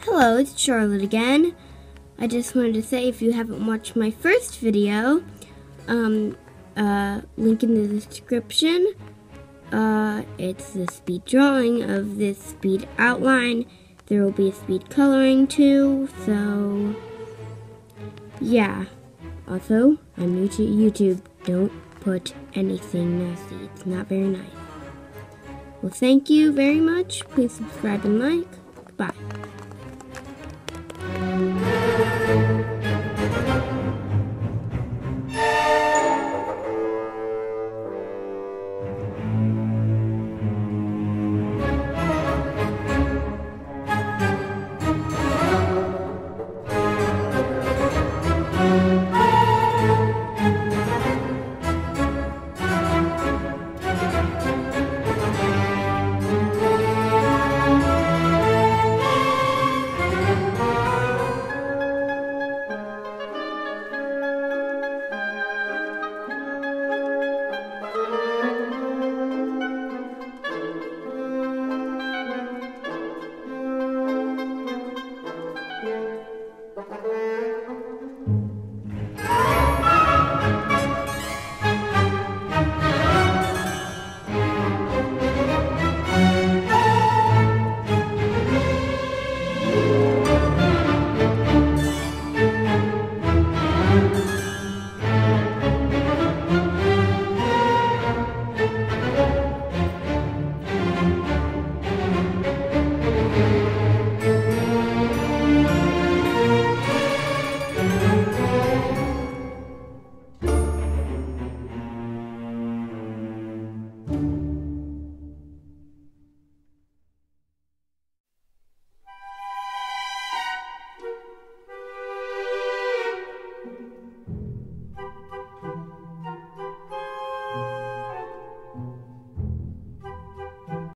Hello, it's Charlotte again. I just wanted to say, if you haven't watched my first video, link in the description. It's the speed drawing of this speed outline. There will be a speed coloring too, so yeah. Also, I'm new to YouTube. Don't put anything nasty. It's not very nice. Well, thank you very much. Please subscribe and like. Goodbye.